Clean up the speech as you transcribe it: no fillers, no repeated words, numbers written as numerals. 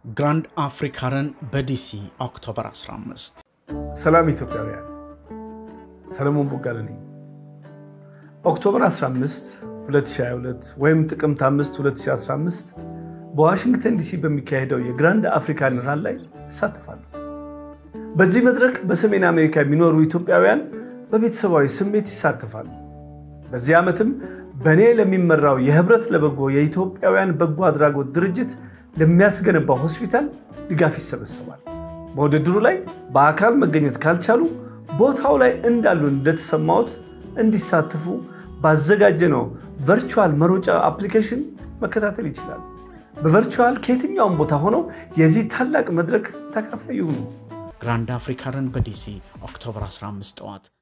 ግራንድ አፍሪካ ረን በዲሲ ኦክቶበር 15 ሰላም ኢትዮጵያውያን ሰለሞን ቦጋለ ነኝ ኦክቶበር 15 2022 ወይም ጥቅምት 5 2015 በዋሽንግተን ዲሲ በሚካሄደው የግራንድ አፍሪካ ረን ላይ ተሳትፋለሁ በዚህ መድረክ በሰሜን አሜሪካ የሚኖሩ ኢትዮጵያውያን በቤተሰባዊ ስሜት ይሳተፋሉ በዚህ ዓመትም በኔ ለሚመራው የህብረት ለበጎ የኢትዮጵያውያን በጎ አድራጎት ድርጅት ለሚያስገነባው ሆስፒታል ድጋፍ ይሰበሰባል በውድድሩ ላይ በአካል መገኘት ካልቻሉ ቦታው ላይ እንዳሉ እንደተሰማውት እንዲሳተፉ ባዘጋጀነው ቨርቹዋል መሮጫ አፕሊኬሽን መከታተል ይችላል በቨርቹዋል ከየትኛውም ቦታ ሆነው የዚህ ታላቅ መድረክ ተካፋይ ይሁኑ ግራንድ አፍሪካ ረን በዲሲ ኦክቶበር 15 ጠዋት